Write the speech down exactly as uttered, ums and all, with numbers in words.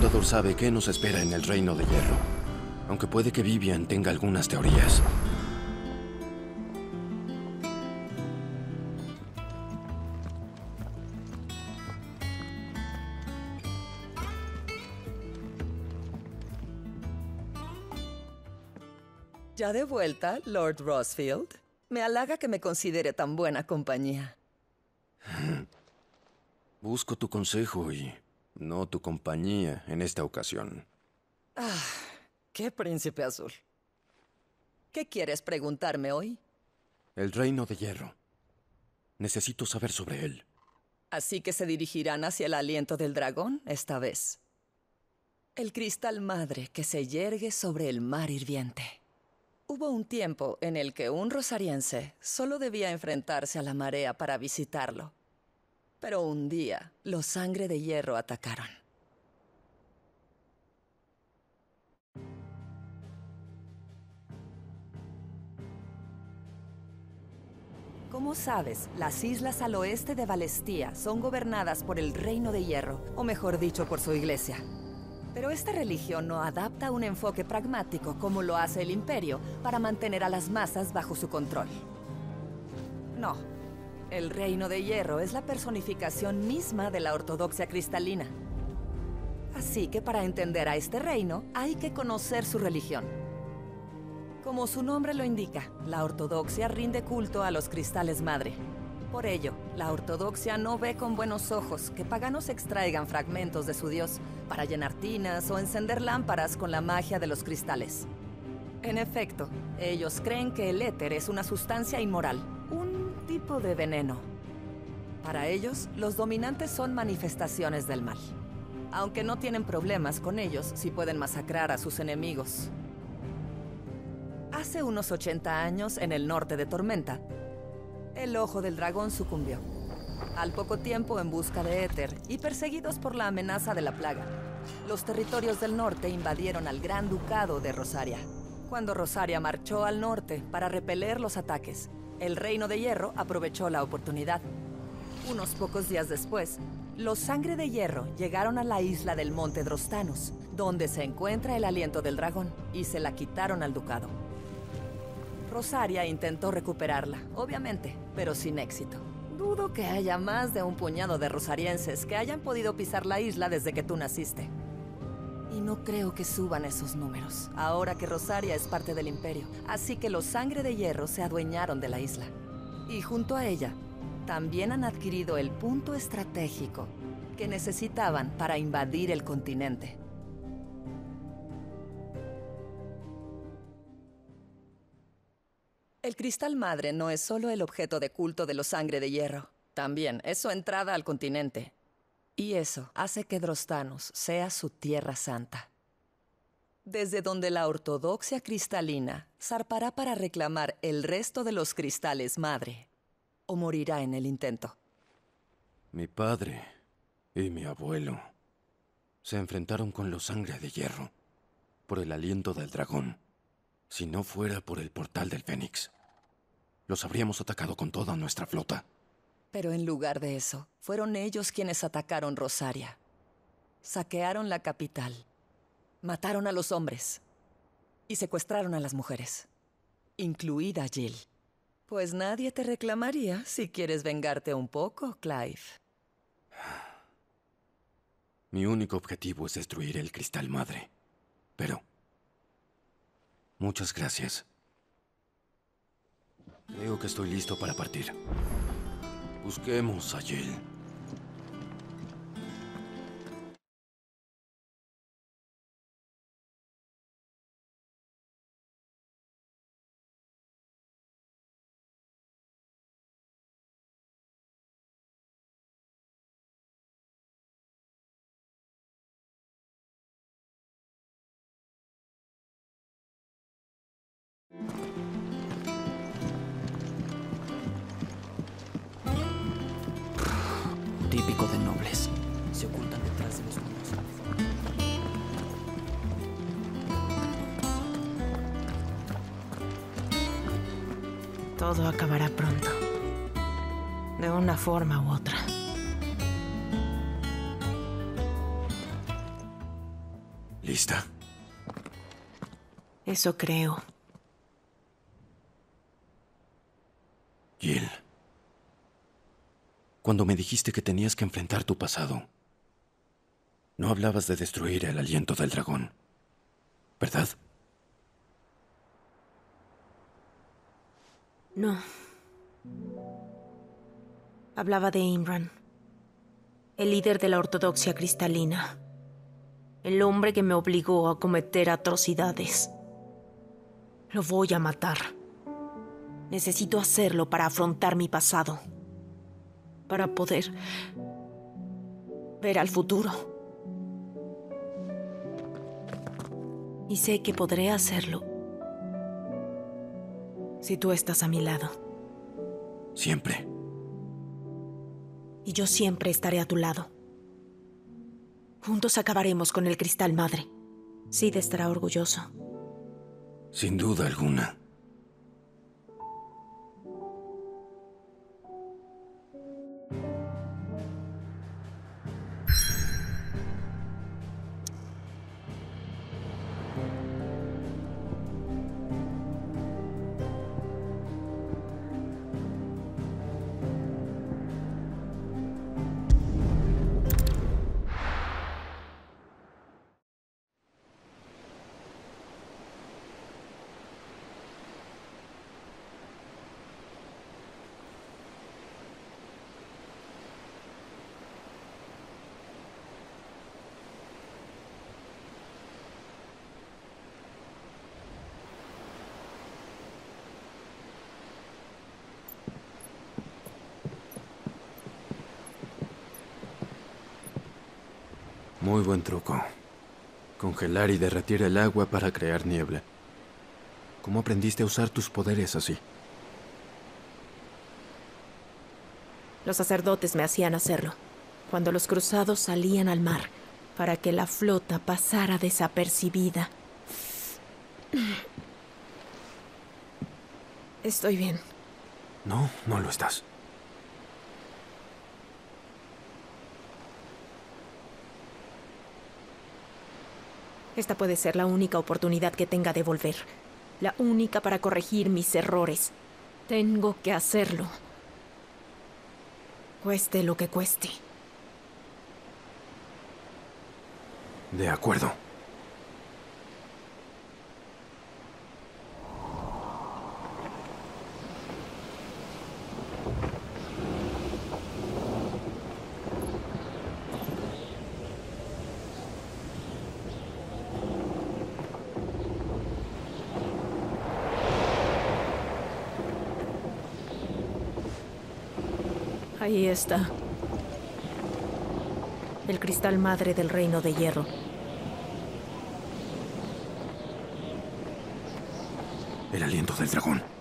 Conquistador sabe qué nos espera en el Reino de Hierro. Aunque puede que Vivian tenga algunas teorías. ¿Ya de vuelta, Lord Rosfield? Me halaga que me considere tan buena compañía. Busco tu consejo y no tu compañía en esta ocasión. Ah, qué príncipe azul. ¿Qué quieres preguntarme hoy? El Reino de Hierro. Necesito saber sobre él. Así que se dirigirán hacia el aliento del dragón esta vez. El cristal madre que se yergue sobre el mar hirviente. Hubo un tiempo en el que un rosariense solo debía enfrentarse a la marea para visitarlo. Pero un día, los Sangre de Hierro atacaron. Como sabes, las islas al oeste de Valestía son gobernadas por el Reino de Hierro, o mejor dicho, por su iglesia. Pero esta religión no adapta un enfoque pragmático como lo hace el Imperio para mantener a las masas bajo su control. No. El Reino de Hierro es la personificación misma de la ortodoxia cristalina. Así que para entender a este reino, hay que conocer su religión. Como su nombre lo indica, la ortodoxia rinde culto a los cristales madre. Por ello, la ortodoxia no ve con buenos ojos que paganos extraigan fragmentos de su dios para llenar tinas o encender lámparas con la magia de los cristales. En efecto, ellos creen que el éter es una sustancia inmoral, un tipo de veneno. Para ellos, los dominantes son manifestaciones del mal, aunque no tienen problemas con ellos si pueden masacrar a sus enemigos. Hace unos ochenta años, en el norte de Tormenta, el Ojo del Dragón sucumbió. Al poco tiempo, en busca de éter y perseguidos por la amenaza de la plaga, los territorios del norte invadieron al Gran Ducado de Rosaria. Cuando Rosaria marchó al norte para repeler los ataques, el Reino de Hierro aprovechó la oportunidad. Unos pocos días después, los Sangre de Hierro llegaron a la isla del Monte Drostanus, donde se encuentra el aliento del dragón, y se la quitaron al ducado. Rosaria intentó recuperarla, obviamente, pero sin éxito. Dudo que haya más de un puñado de rosarienses que hayan podido pisar la isla desde que tú naciste. Y no creo que suban esos números, ahora que Rosaria es parte del Imperio. Así que los Sangre de Hierro se adueñaron de la isla. Y junto a ella, también han adquirido el punto estratégico que necesitaban para invadir el continente. El cristal madre no es solo el objeto de culto de los Sangre de Hierro. También es su entrada al continente. Y eso hace que Drostanus sea su tierra santa. Desde donde la ortodoxia cristalina zarpará para reclamar el resto de los cristales madre. O morirá en el intento. Mi padre y mi abuelo se enfrentaron con los Sangre de Hierro por el aliento del dragón. Si no fuera por el portal del Fénix, los habríamos atacado con toda nuestra flota. Pero en lugar de eso, fueron ellos quienes atacaron Rosaria. Saquearon la capital, mataron a los hombres y secuestraron a las mujeres, incluida Jill. Pues nadie te reclamaría si quieres vengarte un poco, Clive. Mi único objetivo es destruir el cristal madre. Pero muchas gracias. Creo que estoy listo para partir. Busquemos a Jill. Típico de nobles. Se ocultan detrás de los muros. Todo acabará pronto. De una forma u otra. lista? Eso creo. Jill, cuando me dijiste que tenías que enfrentar tu pasado, no hablabas de destruir el aliento del dragón, ¿verdad? No. Hablaba de Imran, el líder de la ortodoxia cristalina. El hombre que me obligó a cometer atrocidades. Lo voy a matar. Necesito hacerlo para afrontar mi pasado. Para poder ver al futuro. Y sé que podré hacerlo si tú estás a mi lado. Siempre. Y yo siempre estaré a tu lado. Juntos acabaremos con el Cristal Madre. Sid estará orgulloso. Sin duda alguna. Muy buen truco. Congelar y derretir el agua para crear niebla. ¿Cómo aprendiste a usar tus poderes así? Los sacerdotes me hacían hacerlo, cuando los cruzados salían al mar, para que la flota pasara desapercibida. Estoy bien. No, no lo estás. Esta puede ser la única oportunidad que tenga de volver. La única para corregir mis errores. Tengo que hacerlo. Cueste lo que cueste. De acuerdo. Ahí está. El Cristal Madre del Reino de Hierro. El aliento del dragón.